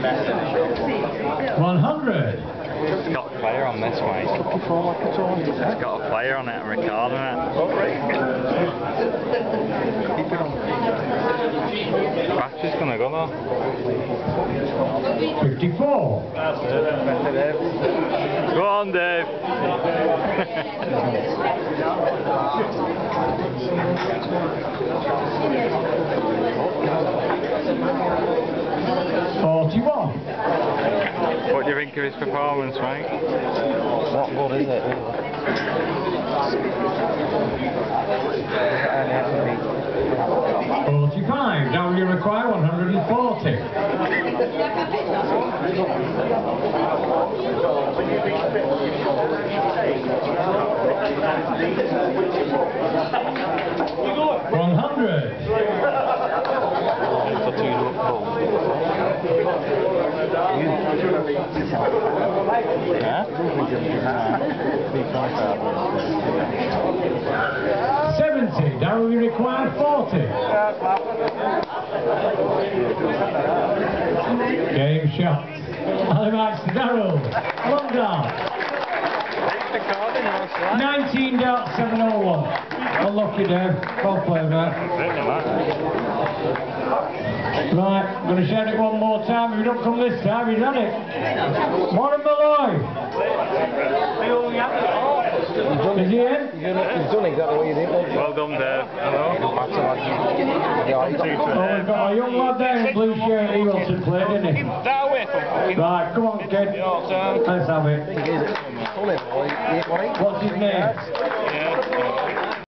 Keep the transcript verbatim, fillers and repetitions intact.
one hundred. It's got a player on this, mate. It's got a player on it and recording it. Battery's gonna go though. fifty-four. Go on, Dave. forty-one. What do you think of his performance, mate? What good is it? forty-five. Now you require one hundred forty. one hundred. For two to pull. seventy. Now we require forty. Game shot. Alimax to Darryl. Long dart. nineteen dot seven oh one. Unlucky, Dave. Well played, mate. Right, I'm going to shout it one more time. If you don't come this time, he's had it. Warren Malloy. Is he in? He's done exactly what you did. Well done, Dave. Hello. Oh, we've got a young lad there in blue shirt. He wants to play, didn't he? Right, come on, kid. Let's have it. What's his name?